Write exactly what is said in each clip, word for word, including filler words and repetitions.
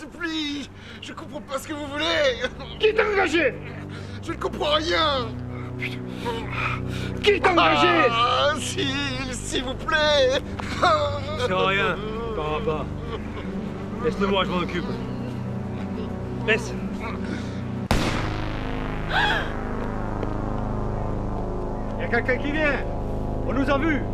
supplie. Je comprends pas ce que vous voulez. Qui t'a engagé? Je ne comprends rien. Qui t'a engagé? Ah, s'il, s'il vous plaît. C'est rien, t'en pas. Laisse-le moi, je m'en occupe. Laisse. Il y a quelqu'un qui vient. On nous a vus.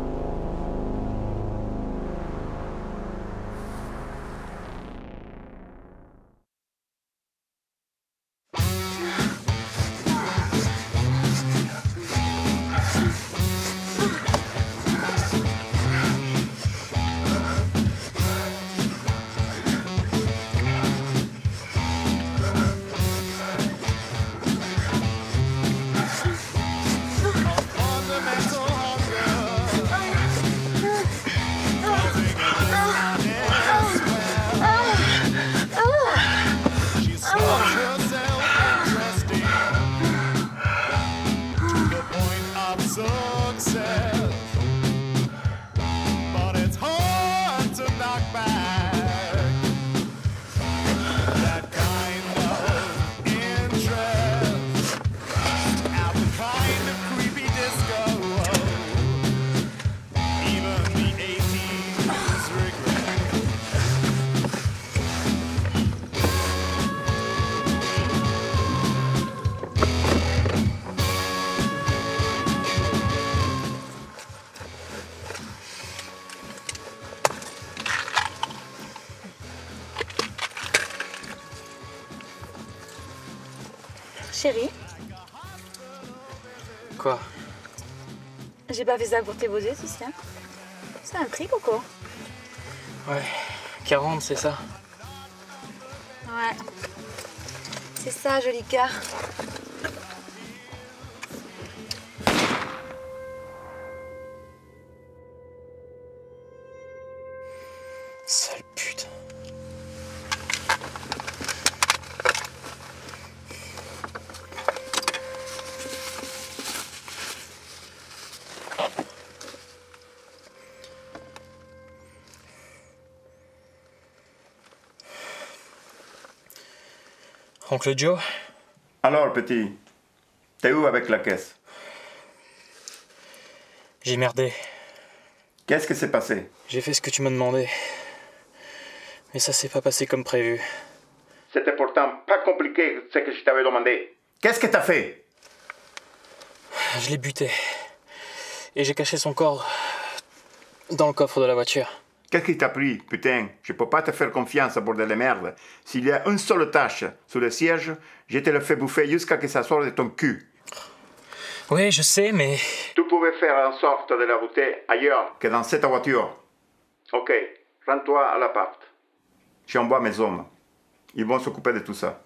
Chérie. Quoi? J'ai pas fait ça pour tes beaux yeux, tu sais. C'est un prix, Coco. Ouais, quarante, c'est ça? Ouais. C'est ça, joli cœur. Sale pute. Oncle Joe? Alors, petit, t'es où avec la caisse? J'ai merdé. Qu'est-ce qui s'est passé? J'ai fait ce que tu m'as demandé. Mais ça s'est pas passé comme prévu. C'était pourtant pas compliqué ce que je t'avais demandé. Qu'est-ce que t'as fait? Je l'ai buté. Et j'ai caché son corps dans le coffre de la voiture. Qu'est-ce qui t'a pris, putain? Je peux pas te faire confiance, bordel de merde. S'il y a une seule tache sur le siège, je te le fais bouffer jusqu'à ce que ça sorte de ton cul. Oui, je sais, mais... Tu pouvais faire en sorte de la router ailleurs que dans cette voiture. Ok, rends-toi à l'appart. J'envoie mes hommes. Ils vont s'occuper de tout ça.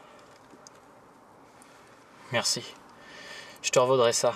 Merci. Je te revaudrai ça.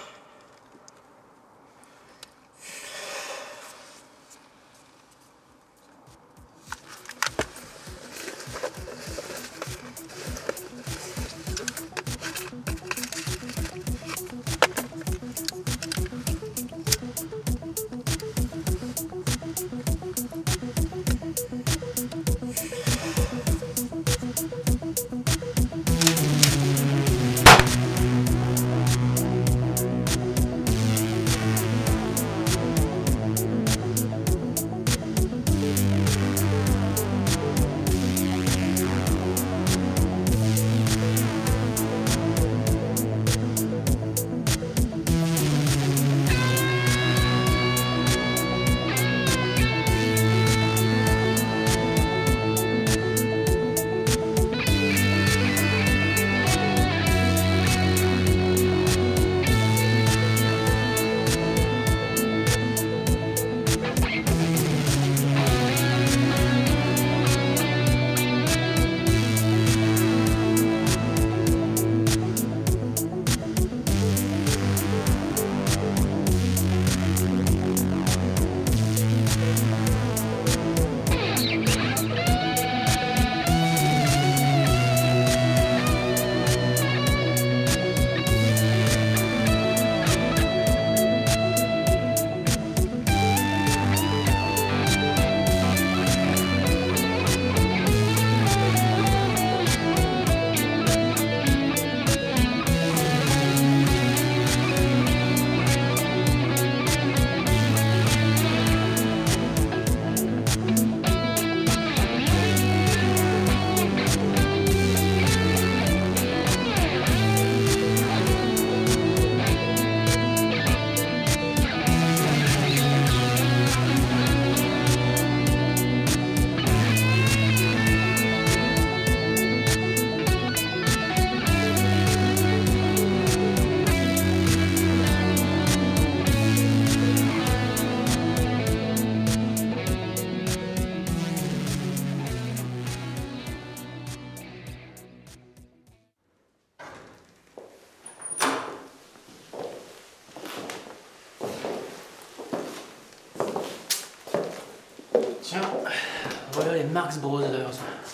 Tiens, voilà les Marx Brothers.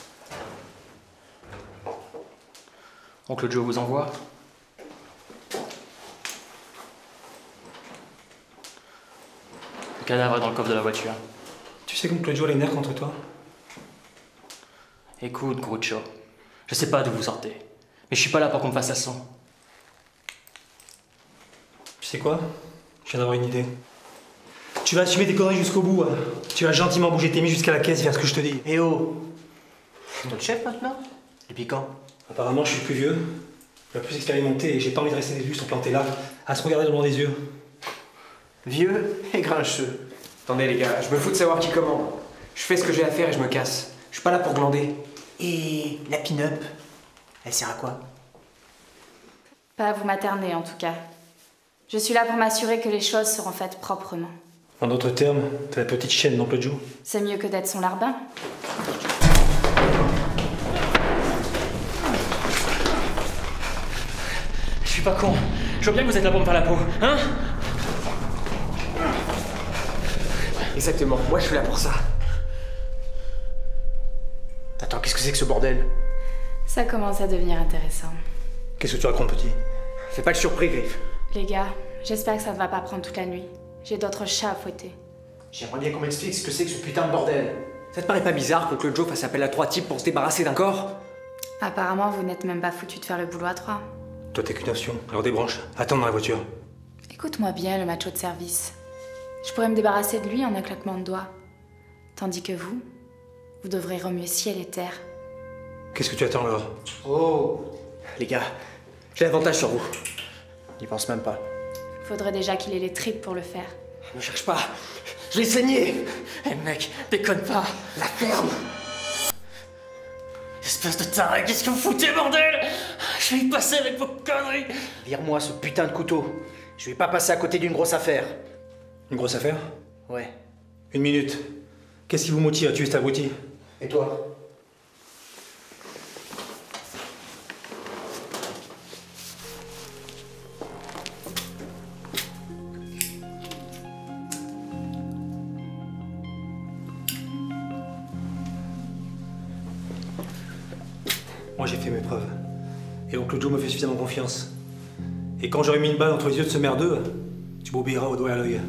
Oncle Joe vous envoie. Le cadavre est dans le coffre de la voiture. Tu sais qu'oncle Joe a les nerfs contre toi? Écoute, Groucho, je sais pas d'où vous sortez, mais je suis pas là pour qu'on me fasse la leçon. Tu sais quoi? Je viens d'avoir une idée. Tu vas assumer tes conneries jusqu'au bout. Hein. Tu vas gentiment bouger tes mises jusqu'à la caisse et faire ce que je te dis. Eh oh! C'est toi le chef maintenant? Depuis quand? Apparemment, je suis le plus vieux, le plus expérimenté et j'ai pas envie de rester des lustres plantés là, à se regarder dans les yeux. Vieux et grincheux. Attendez les gars, je me fous de savoir qui commande. Je fais ce que j'ai à faire et je me casse. Je suis pas là pour glander. Et la pin-up, elle sert à quoi? Pas à vous materner en tout cas. Je suis là pour m'assurer que les choses seront faites proprement. En d'autres termes, t'es la petite chienne d'oncle Joe. C'est mieux que d'être son larbin. Je suis pas con. Je vois bien que vous êtes là pour me faire la peau, hein? Exactement, moi je suis là pour ça. Attends, qu'est-ce que c'est que ce bordel? Ça commence à devenir intéressant. Qu'est-ce que tu racontes, petit? Fais pas le surpris, Griff. Les gars, j'espère que ça ne va pas prendre toute la nuit. J'ai d'autres chats à fouetter. J'aimerais bien qu'on m'explique ce que c'est que ce putain de bordel. Ça te paraît pas bizarre qu'oncle Joe fasse appel à trois types pour se débarrasser d'un corps? Apparemment, vous n'êtes même pas foutu de faire le boulot à trois. Toi, t'es qu'une option. Alors débranche. Attends dans la voiture. Écoute-moi bien, le macho de service. Je pourrais me débarrasser de lui en un claquement de doigts. Tandis que vous, vous devrez remuer ciel et terre. Qu'est-ce que tu attends là? Oh! Les gars, j'ai l'avantage sur vous. N'y pense même pas. Faudrait déjà qu'il ait les tripes pour le faire. Ne cherche pas. Je l'ai saigné. Eh mec, déconne pas. La ferme. Espèce de taré, qu'est-ce que vous foutez, bordel? Je vais y passer avec vos conneries. Vire-moi ce putain de couteau. Je vais pas passer à côté d'une grosse affaire. Une grosse affaire? Ouais. Une minute. Qu'est-ce qui vous motive à tuer cet abruti? Et toi? Moi, j'ai fait mes preuves. Et oncle Joe me fait suffisamment confiance. Et quand j'aurai mis une balle entre les yeux de ce merdeux, tu m'obéiras au doigt et à l'œil.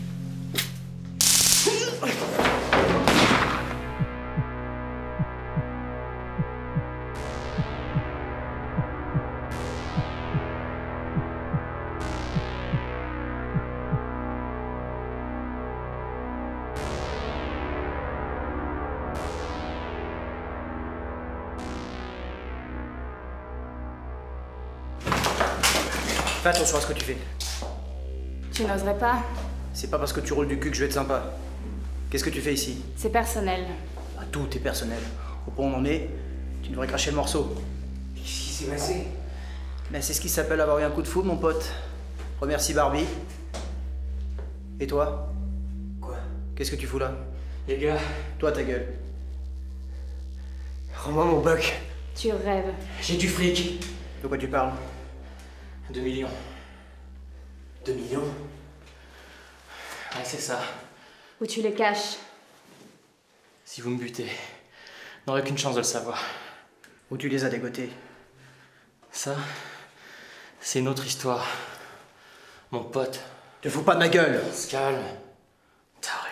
Fais attention à ce que tu fais. Tu n'oserais pas? C'est pas parce que tu roules du cul que je vais être sympa. Qu'est-ce que tu fais ici? C'est personnel. Ah, tout est personnel. Au point où on en est, tu devrais cracher le morceau. Qu'est-ce qui s'est passé? Ben, c'est ce qui s'appelle avoir eu un coup de foudre, mon pote. Remercie Barbie. Et toi? Quoi? Qu'est-ce que tu fous là? Les gars, Toi, ta gueule. Rends-moi mon buck. Tu rêves. j'ai du fric. De quoi tu parles? Deux millions. Deux millions? Ouais, c'est ça. Où tu les caches? Si vous me butez, n'aurez qu'une chance de le savoir. Où tu les as dégotés? Ça, c'est une autre histoire. Mon pote, Te fous pas de ma gueule! se calme. Taré.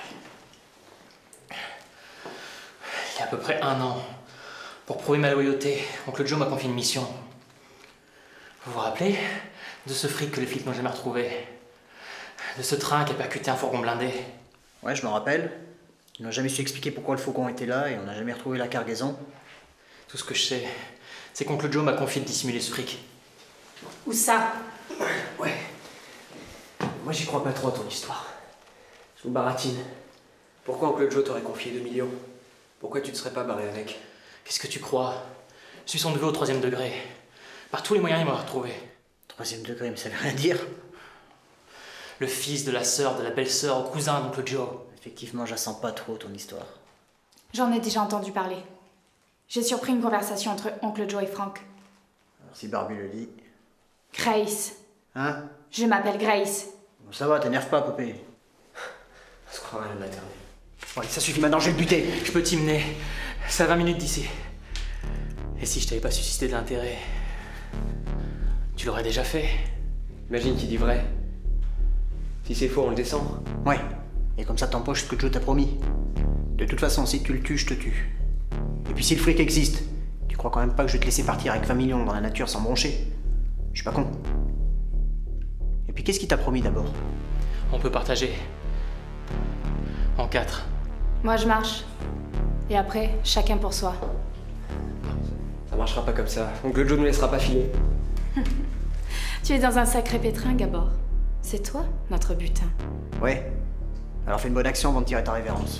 Il y a à peu près un an, pour prouver ma loyauté, oncle Joe m'a confié une mission. Vous vous rappelez de ce fric que les flics n'ont jamais retrouvé? De ce train qui a percuté un fourgon blindé? Ouais, je me rappelle. Ils n'ont jamais su expliquer pourquoi le faucon était là et on n'a jamais retrouvé la cargaison. Tout ce que je sais, c'est qu'oncle Joe m'a confié de dissimuler ce fric. Où ça? Ouais. Moi j'y crois pas trop à ton histoire. Je vous baratine. Pourquoi oncle Joe t'aurait confié deux millions? Pourquoi tu te serais pas barré avec? Qu'est-ce que tu crois? Je suis son neveu au troisième degré. Par tous les moyens, il m'a retrouvé. Troisième degré, mais ça veut rien dire. Le fils de la sœur, de la belle-sœur, au cousin d'oncle Joe. Effectivement, je la sens pas trop, ton histoire. J'en ai déjà entendu parler. J'ai surpris une conversation entre oncle Joe et Frank. Alors, si Barbie le dit... Grace. Hein? Je m'appelle Grace. Bon, ça va, t'énerve pas, Popé. On se croirait à la maternelle. Bon, allez, ça suffit maintenant, je vais le buter. Je peux t'y mener. C'est à vingt minutes d'ici. Et si je t'avais pas suscité de l'intérêt, tu l'aurais déjà fait. Imagine qu'il dit vrai. Si c'est faux, on le descend. Ouais. Et comme ça, t'empoches ce que Joe t'a promis. De toute façon, si tu le tues, je te tue. Et puis si le fric existe, tu crois quand même pas que je vais te laisser partir avec vingt millions dans la nature sans broncher? Je suis pas con. Et puis qu'est-ce qu'il t'a promis d'abord? On peut partager. En quatre. Moi, je marche. Et après, chacun pour soi. Ça marchera pas comme ça. Oncle Joe nous laissera pas filer. Tu es dans un sacré pétrin, Gabor. C'est toi, notre butin. Ouais. Alors fais une bonne action avant de tirer ta révérence.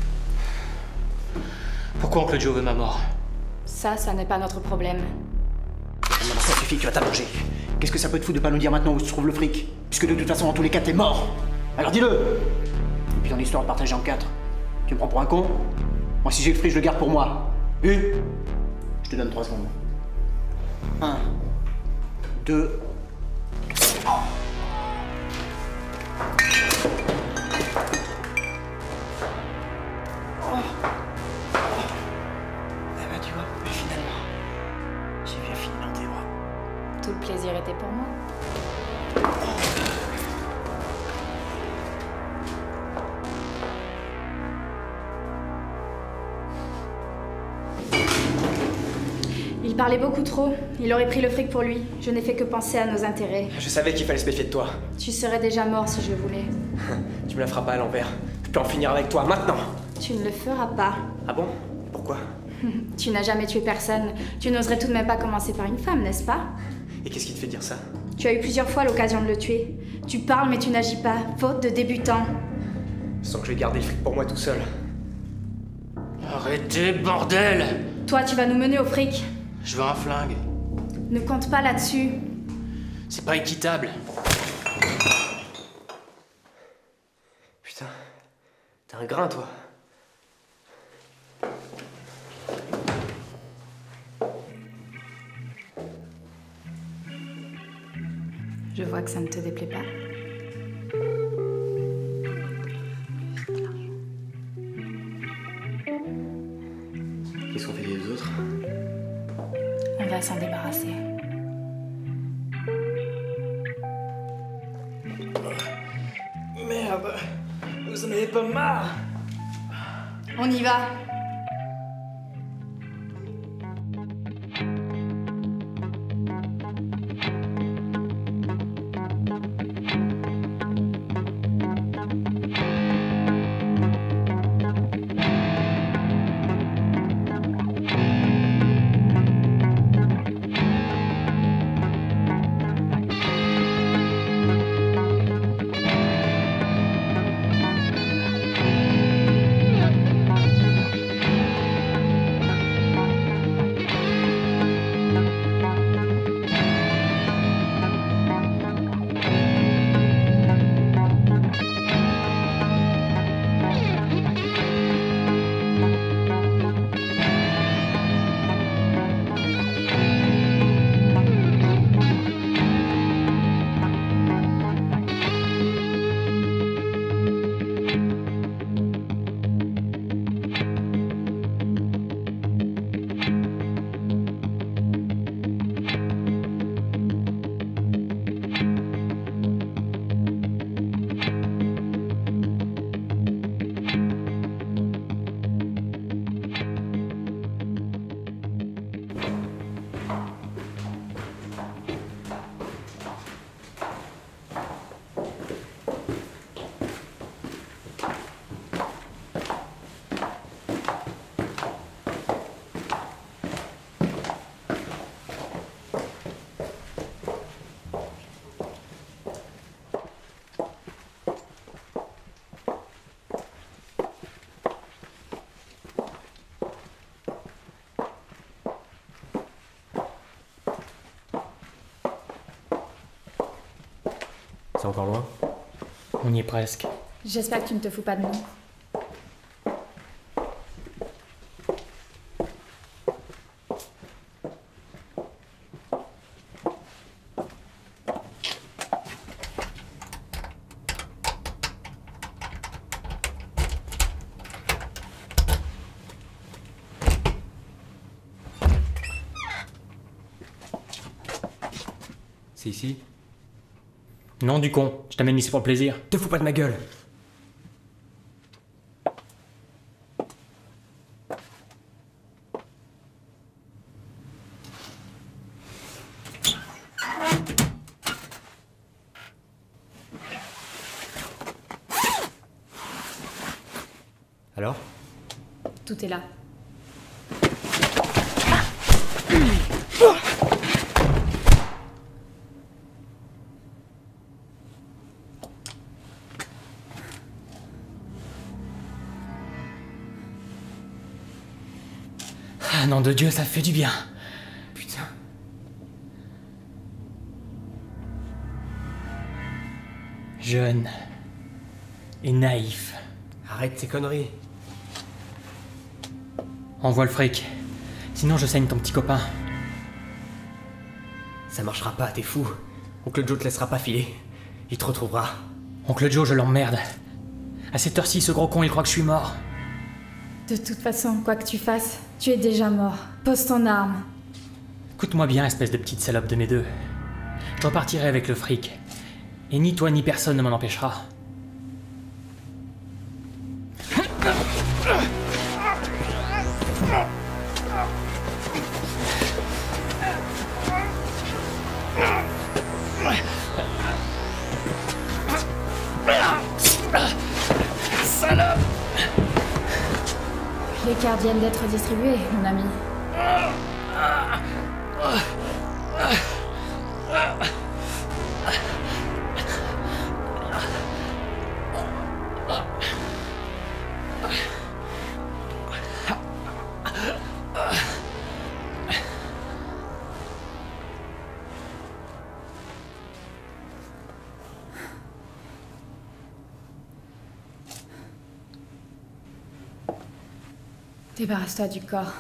Pourquoi Oncle Joe veut ma mort? Ça, ça n'est pas notre problème. Maintenant, ça suffit, tu vas t'allonger. Qu'est-ce que ça peut te foutre de pas nous dire maintenant où se trouve le fric? Puisque de toute façon, dans tous les cas, t'es mort. Alors dis-le. Et puis ton histoire de partager en quatre. Tu me prends pour un con? Moi, si j'ai le fric, je le garde pour moi. Vu? Je te donne trois secondes. Un. Deux. Tout le plaisir était pour moi. Il parlait beaucoup trop. Il aurait pris le fric pour lui. Je n'ai fait que penser à nos intérêts. Je savais qu'il fallait se méfier de toi. Tu serais déjà mort si je voulais. Tu me la feras pas à l'envers. Je peux en finir avec toi, maintenant. Tu ne le feras pas. Ah bon? Pourquoi? Tu n'as jamais tué personne. Tu n'oserais tout de même pas commencer par une femme, n'est-ce pas? Et qu'est-ce qui te fait dire ça? Tu as eu plusieurs fois l'occasion de le tuer. Tu parles mais tu n'agis pas, faute de débutant. Je sens que je vais garder le fric pour moi tout seul. Arrêtez, bordel! Toi, tu vas nous mener au fric. Je veux un flingue. Ne compte pas là-dessus. C'est pas équitable. Putain, t'es un grain, toi. Je vois que ça ne te déplaît pas. Qu'est-ce qu'on fait des deux autres? On va s'en débarrasser. Merde, vous en avez pas marre? On y va. C'est encore loin? On y est presque. J'espère que tu ne te fous pas de nous. C'est ici? Non, du con. Je t'amène ici pour le plaisir. Te fous pas de ma gueule. Alors? Tout est là. Ah, nom de Dieu, ça fait du bien. Putain. Jeune et naïf. Arrête tes conneries. Envoie le fric. Sinon, je saigne ton petit copain. Ça marchera pas, t'es fou. Oncle Joe te laissera pas filer. Il te retrouvera. Oncle Joe, je l'emmerde. À cette heure-ci, ce gros con, il croit que je suis mort. De toute façon, quoi que tu fasses, tu es déjà mort. Pose ton arme. Écoute-moi bien, espèce de petite salope de mes deux. Je repartirai avec le fric. Et ni toi ni personne ne m'en empêchera. Salope! Les cartes viennent d'être distribuées, mon ami. Débarrasse-toi du corps.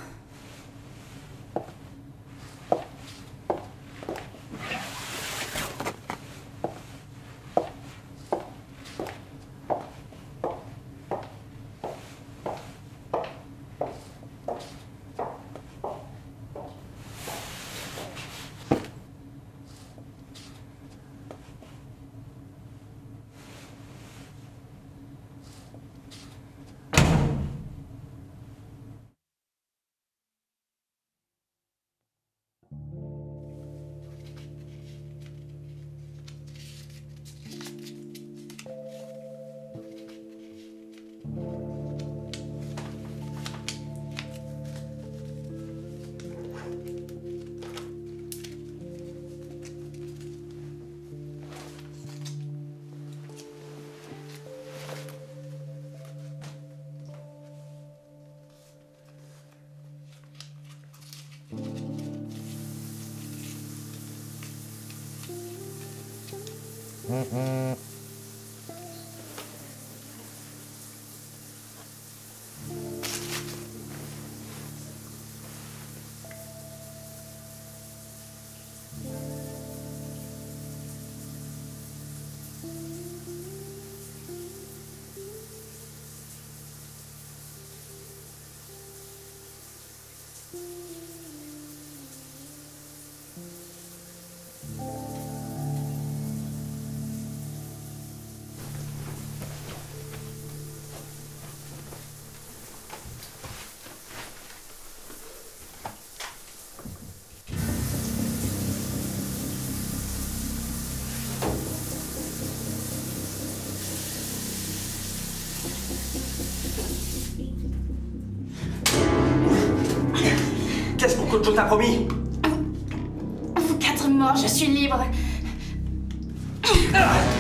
Qu'est-ce que Oncle Joe t'a promis? Vous quatre morts, je suis libre. Ah